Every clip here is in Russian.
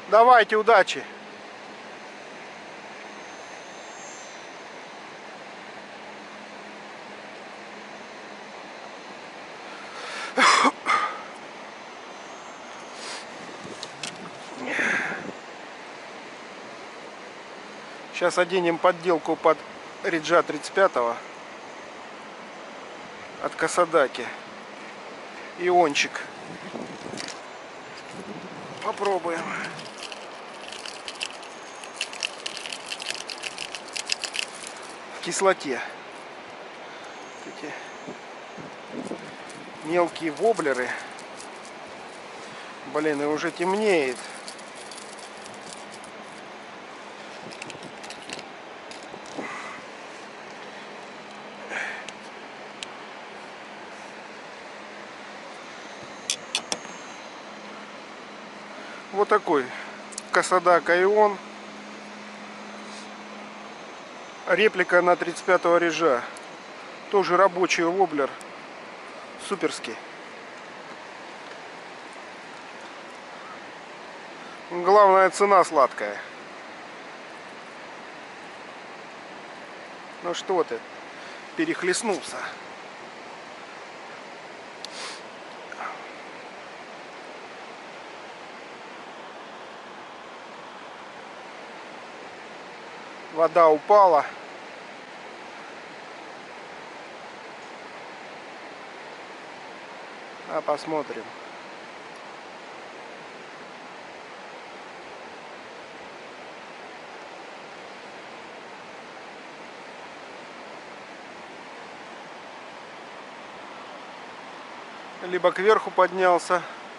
Давайте, удачи. Сейчас оденем подделку под Риджа 35-го от Касадаки. Иончик. Попробуем. В кислоте. Эти мелкие воблеры. Блин, и уже темнеет. Вот такой Касадака Ион. Реплика на 35-го Риджа. Тоже рабочий воблер. Суперский. Главная цена сладкая. Ну что ты, перехлестнулся. Вода упала. А посмотрим. Либо кверху поднялся.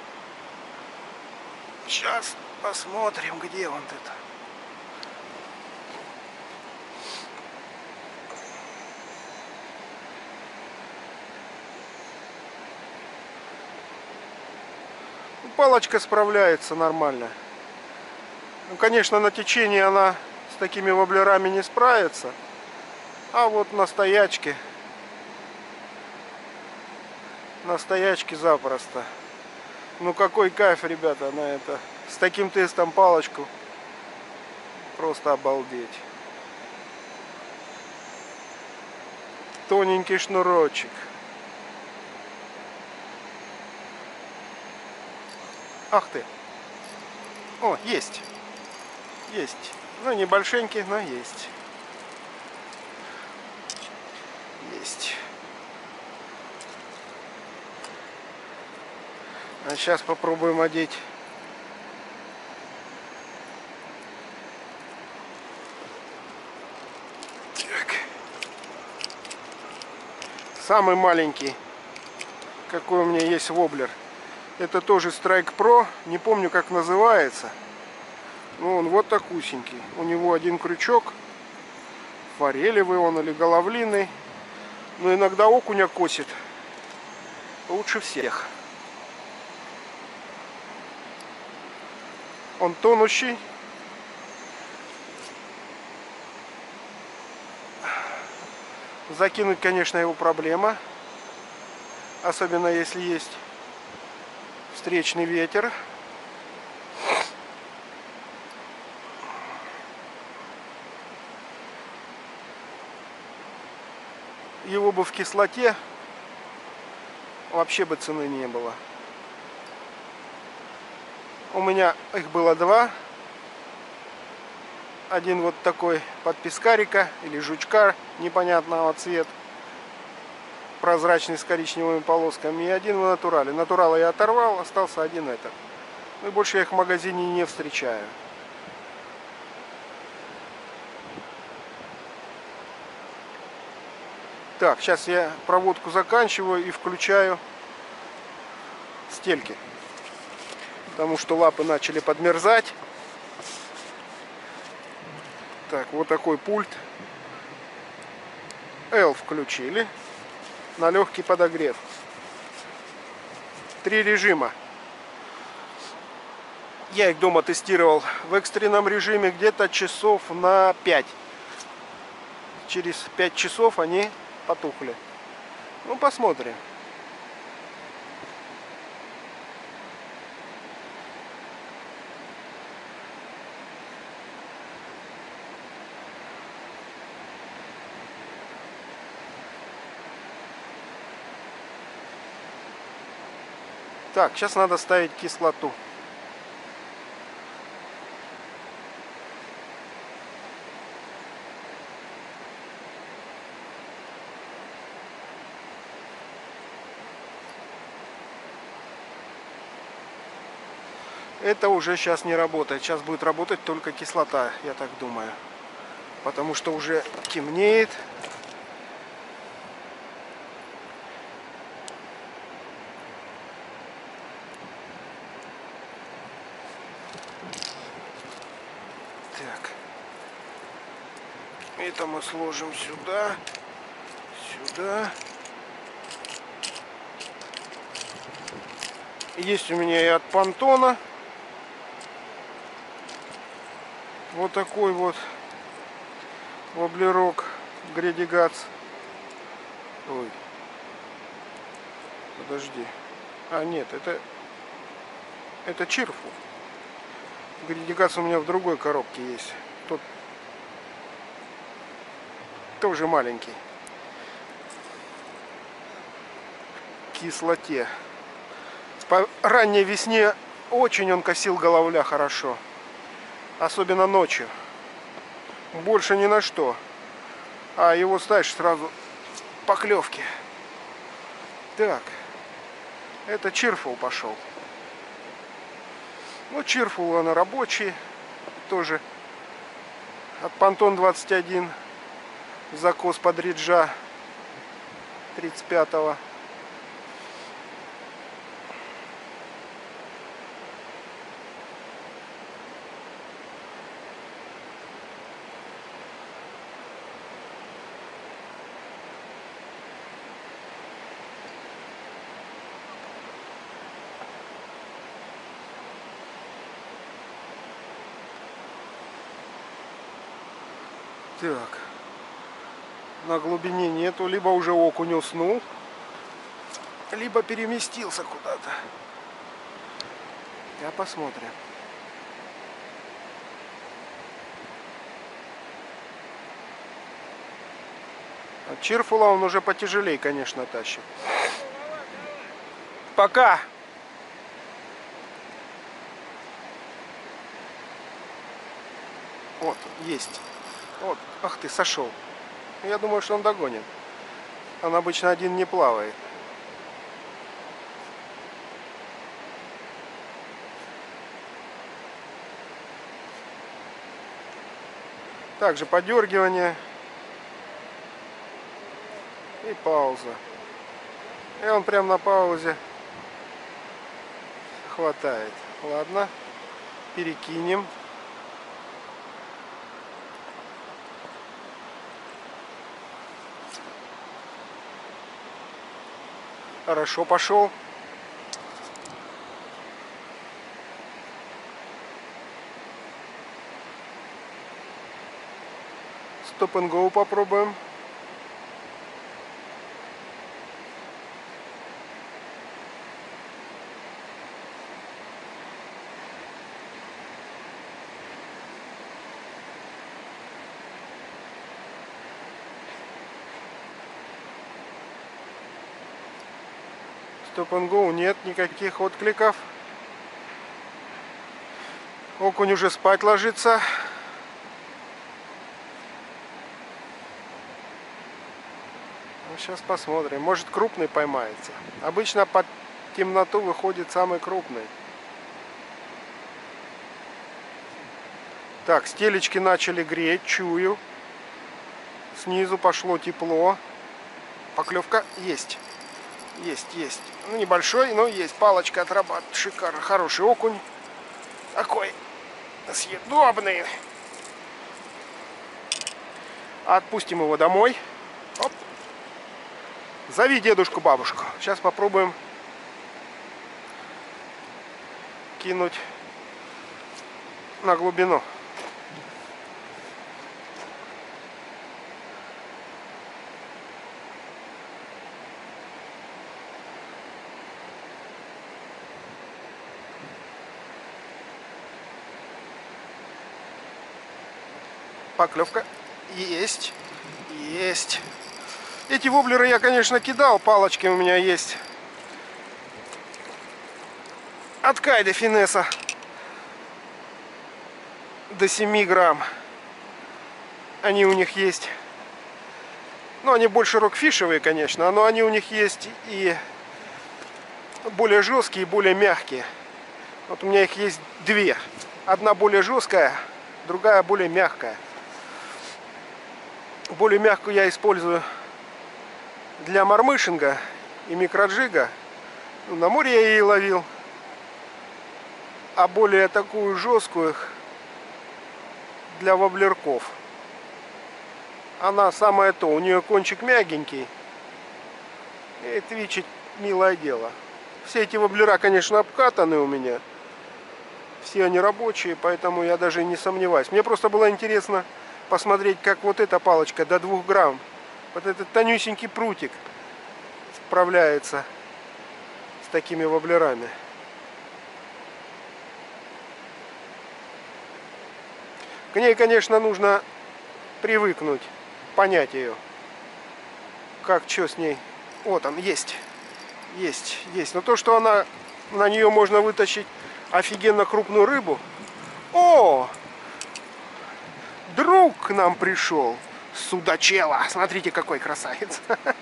Сейчас посмотрим, где он тут. Палочка справляется нормально. Ну, конечно, на течении она с такими воблерами не справится. А вот на стоячке запросто. Ну какой кайф, ребята, на это. С таким тестом палочку. Просто обалдеть. Тоненький шнурочек. Ах ты. О, есть. Есть. Ну, небольшенький, но есть. Есть. А сейчас попробуем одеть. Так. Самый маленький, какой у меня есть воблер. Это тоже Strike Pro, не помню как называется. Но он вот такусенький. У него один крючок. Форелевый он или головлиный. Но иногда окуня косит. Лучше всех. Он тонущий. Закинуть, конечно, его проблема. Особенно если есть встречный ветер. Его бы в кислоте вообще бы цены не было. У меня их было два. Один вот такой под пескарика или жучка непонятного цвета, прозрачный с коричневыми полосками, и один в натурале. Натурала я оторвал, остался один этот. Ну и больше я их в магазине не встречаю. Так, сейчас я проводку заканчиваю и включаю стельки, потому что лапы начали подмерзать. Так, вот такой пульт. L включили на легкий подогрев. 3 режима. Я их дома тестировал в экстренном режиме где-то часов на 5. Через 5 часов они потухли. Ну, посмотрим. Так, сейчас надо ставить кислоту. Это уже сейчас не работает. Сейчас будет работать только кислота, я так думаю. Потому что уже темнеет. Так. Это мы сложим сюда. Сюда. Есть у меня и от Понтона. Вот такой вот воблерок Гредигац. Ой. Подожди. А, нет, это Чирфул. Гредигац у меня в другой коробке есть. Тот тоже маленький. В кислоте. По ранней весне очень он косил головля хорошо. Особенно ночью. Больше ни на что. А его ставишь сразу поклевки. Так. Это Чирфул пошел. Ну, Чирфул он рабочий. Тоже. От Понтон 21. Закос под риджа 35-го. Так, на глубине нету, либо уже окунь уснул, либо переместился куда-то. Я посмотрим. От Чирфула он уже потяжелее, конечно, тащит. Пока! Вот, есть. Вот, ах ты, сошел. Я думаю, что он догонит. Он обычно один не плавает. Также подергивание. И пауза. И он прям на паузе хватает. Ладно, перекинем. Хорошо пошел. Stop and go попробуем. Stop and go, нет никаких откликов. Окунь уже спать ложится. Ну, сейчас посмотрим. Может, крупный поймается. Обычно под темноту выходит самый крупный. Так, стелечки начали греть, чую. Снизу пошло тепло. Поклевка есть. Есть. Ну, небольшой, но есть. Палочка отрабатывает. Шикарно. Хороший окунь. Такой съедобный. Отпустим его домой. Оп. Зови дедушку, бабушку. Сейчас попробуем кинуть на глубину. Поклевка есть. Эти воблеры я, конечно, кидал. Палочки у меня есть. от Кайда Финеса до 7 грамм. Они у них есть. Ну, они больше рокфишевые, конечно, но они у них есть и более жесткие, и более мягкие. Вот у меня их есть две. Одна более жесткая, другая более мягкая. Более мягкую я использую для мормышинга и микроджига. Ну, на море я ее ловил. А более такую жесткую для воблерков. Она самое то. У нее кончик мягенький. И твичить милое дело. Все эти воблера, конечно, обкатаны у меня. Все они рабочие, поэтому я даже не сомневаюсь. Мне просто было интересно посмотреть, как вот эта палочка до 2 грамм. Вот этот тонюсенький прутик справляется с такими воблерами. К ней, конечно, нужно привыкнуть, понять ее. Как, что с ней. Вот он, есть. Есть. Но то, что на нее можно вытащить офигенно крупную рыбу. О! Друг к нам пришел. Судачела. Смотрите, какой красавец.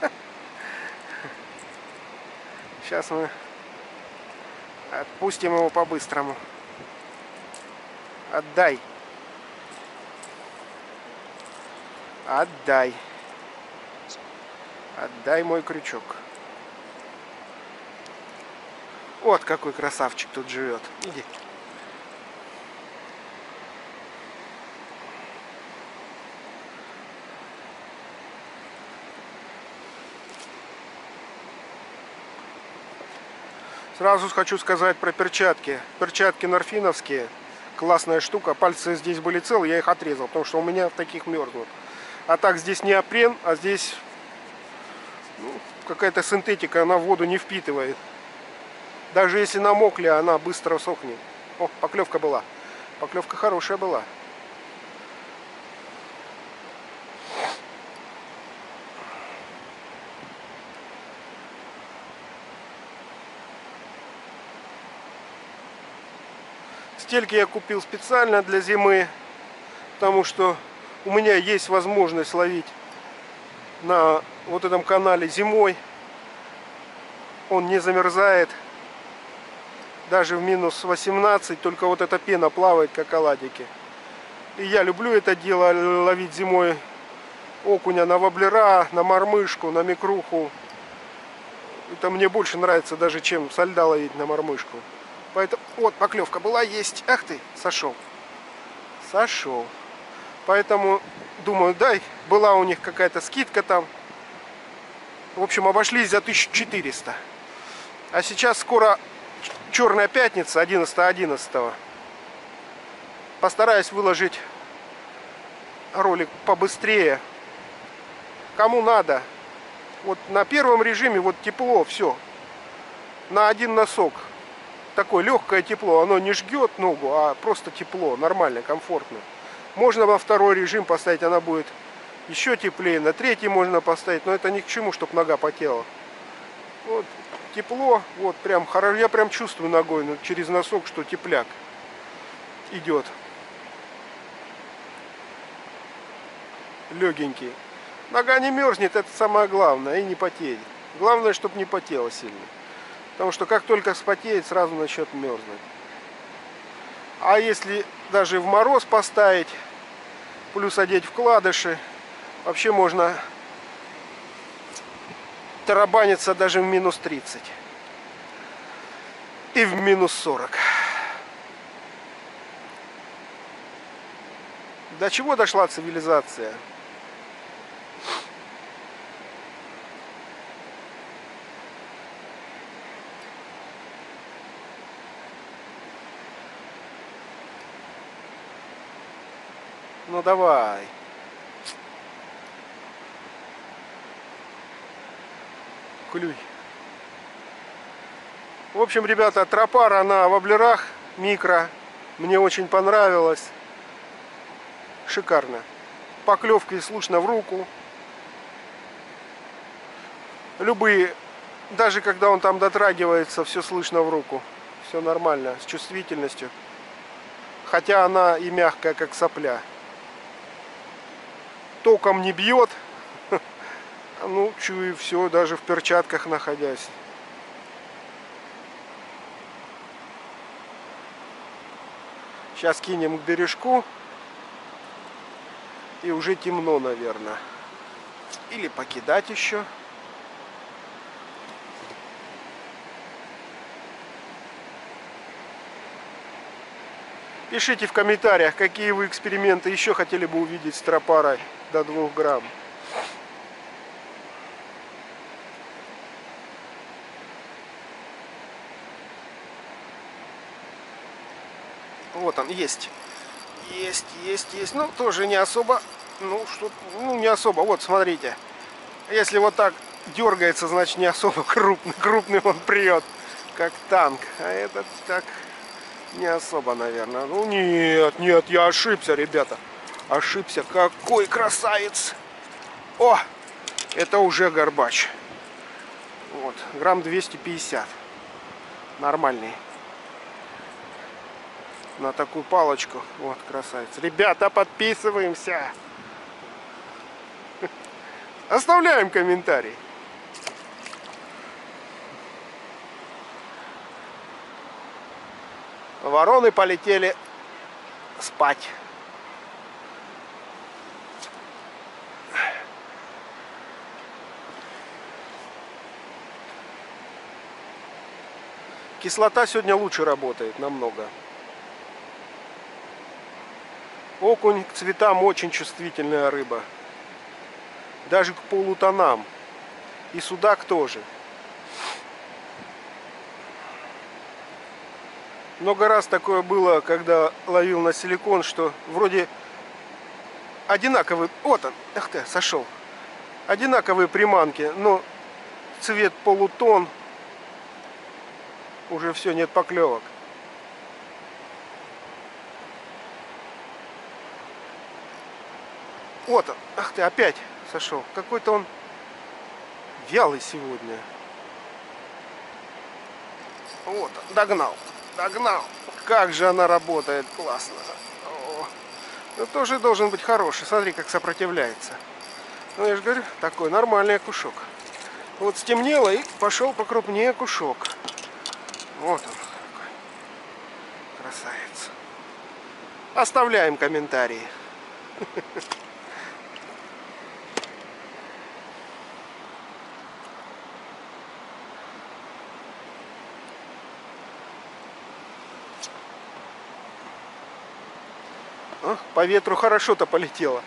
Сейчас мы отпустим его по-быстрому. Отдай. Отдай. Отдай мой крючок. Вот какой красавчик тут живет. Иди. Сразу хочу сказать про перчатки. Перчатки норфиновские. Классная штука. Пальцы здесь были целые, я их отрезал, потому что у меня в таких мерзнут. А так здесь неопрен, а здесь какая-то синтетика, она воду не впитывает. Даже если намокли, она быстро сохнет. О, поклевка была. Поклевка хорошая была. Стельки я купил специально для зимы, потому что у меня есть возможность ловить на вот этом канале зимой. Он не замерзает. Даже в минус 18, только вот эта пена плавает, как оладики. И я люблю это дело, ловить зимой окуня на воблера, на мормышку, на микруху. Это мне больше нравится даже, чем со льда ловить на мормышку. Поэтому, вот, поклевка была, есть. Ах ты, сошел. Сошел. Поэтому, думаю, дай, была у них какая-то скидка там. В общем, обошлись за 1400. А сейчас скоро Черная пятница, 11.11. Постараюсь выложить ролик побыстрее. Кому надо. Вот на первом режиме вот тепло, все. На один носок. Такое легкое тепло. Оно не жгет ногу, а просто тепло. Нормально, комфортно. Можно во второй режим поставить, она будет еще теплее. На третий можно поставить, но это ни к чему, чтобы нога потела. Вот. Тепло, вот прям хорошо, я прям чувствую ногой, ну, через носок, что тепляк идет. Легенький. Нога не мерзнет, это самое главное, и не потеет. Главное, чтобы не потело сильно. Потому что как только вспотеет, сразу начнет мерзнуть. А если даже в мороз поставить, плюс одеть вкладыши, вообще можно тарабаниться даже в минус 30 и в минус 40. До чего дошла цивилизация? Ну давай. Клюй. В общем, ребята, тропара на воблерах микро. Мне очень понравилось. Шикарно. Поклевки слышно в руку. Любые, даже когда он там дотрагивается, все слышно в руку. Все нормально, с чувствительностью. Хотя она и мягкая, как сопля. Током не бьет. Ну, чую, все, даже в перчатках находясь. Сейчас кинем к бережку. И уже темно, наверное. Или покидать еще. Пишите в комментариях, какие вы эксперименты еще хотели бы увидеть с тропарой до 2 грамм. Вот он, есть. Есть. Ну, тоже не особо. Ну, что, ну, не особо. Вот, смотрите. Если вот так дергается, значит, не особо крупный. Крупный он прет, как танк. А этот так не особо, наверное. Ну, нет, я ошибся, ребята. Ошибся. Какой красавец. О, это уже горбач. Вот, грамм 250. Нормальный. На такую палочку. Вот, красавец. Ребята, подписываемся. Оставляем комментарий. Вороны полетели спать. Кислота сегодня лучше работает намного. Окунь к цветам очень чувствительная рыба. Даже к полутонам. И судак тоже. Много раз такое было, когда ловил на силикон, что вроде одинаковые... Вот он, ах ты, сошел. Одинаковые приманки, но цвет полутон. Уже все, нет поклевок. Вот он, ах ты, опять сошел. Какой-то он вялый сегодня. Вот он, догнал. Как же она работает классно. О, ну, тоже должен быть хороший. Смотри, как сопротивляется. Ну, я же говорю, такой нормальный окушок. Вот стемнело и пошел покрупнее окушок. Вот он какой. Красавец. Оставляем комментарии. По ветру хорошо-то полетело.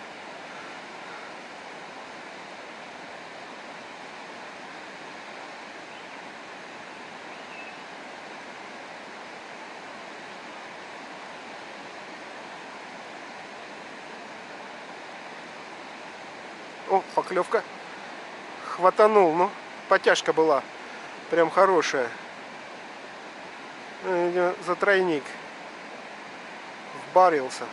О, поклевка. Хватанул, ну, потяжка была. Прям хорошая. За тройник. Вбарился.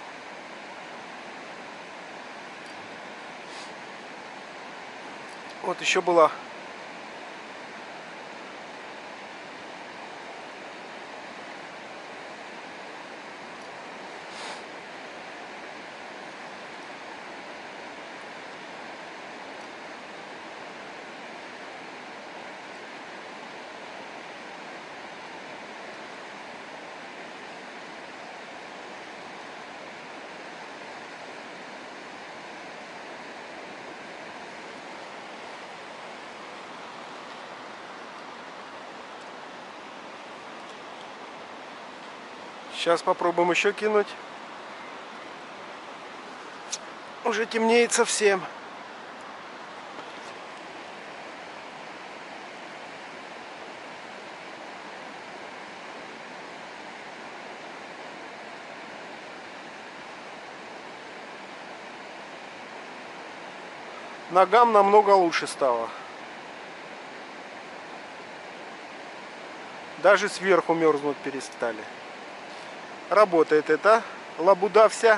Вот еще была. Сейчас попробуем еще кинуть. Уже темнеет совсем. Ногам намного лучше стало. Даже сверху мерзнуть перестали. Работает это лабуда вся.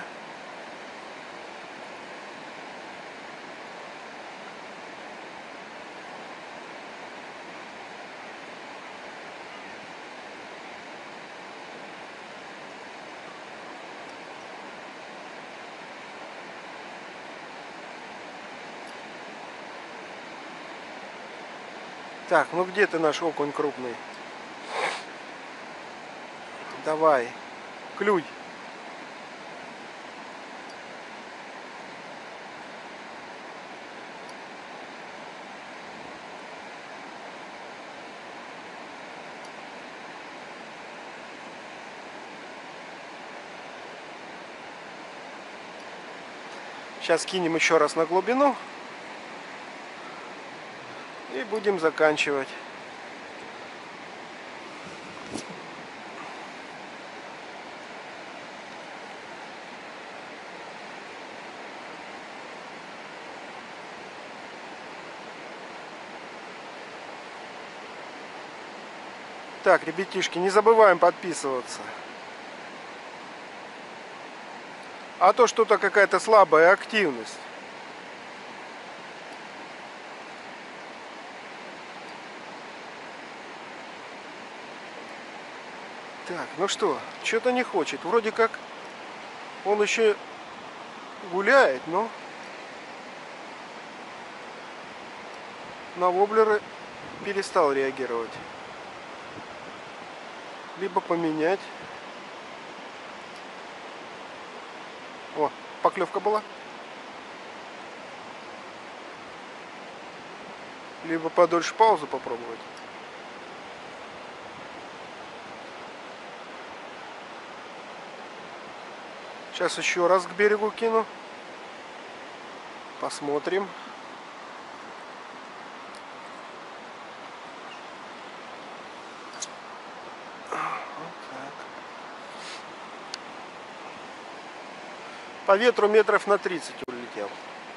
Так, ну где ты, наш окунь крупный? Давай, клюй. Сейчас кинем еще раз на глубину и будем заканчивать. Так, ребятишки, не забываем подписываться. А то что-то какая-то слабая активность. Так, ну что-то не хочет. Вроде как он еще гуляет, но на воблеры перестал реагировать. Либо поменять. О, поклевка была. Либо подольше паузу попробовать. Сейчас еще раз к берегу кину. Посмотрим. Вот так. По ветру метров на 30 улетел.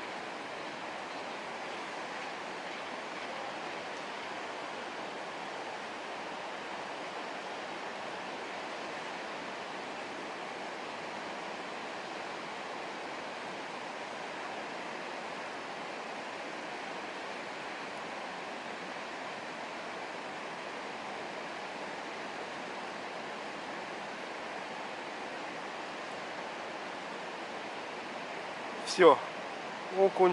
Все, окунь.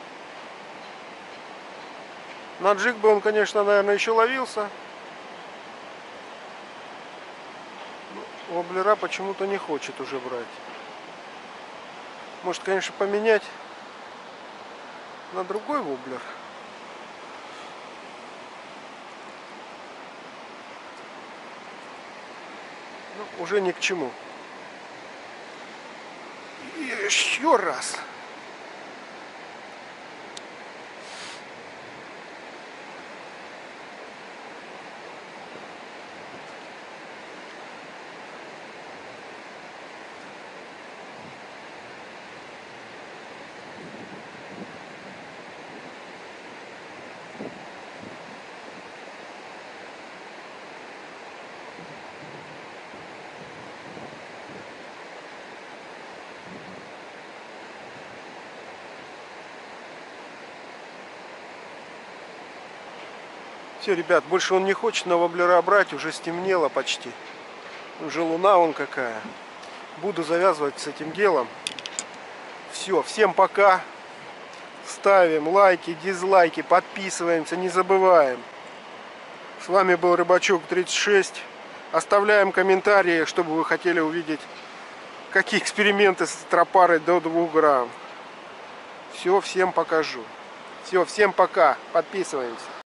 На джиг бы он, конечно, наверное, еще ловился. Воблера почему-то не хочет уже брать. Может, конечно, поменять на другой воблер. Ну, уже ни к чему. И еще раз. Все, ребят, больше он не хочет на воблера брать, уже стемнело почти. Уже луна вон какая. Буду завязывать с этим делом. Все, всем пока. Ставим лайки, дизлайки, подписываемся, не забываем. С вами был Рыбачок 36. Оставляем комментарии, что бы вы хотели увидеть. Какие эксперименты с тропарой до 2 грамм. Все, всем покажу. Все, всем пока. Подписываемся.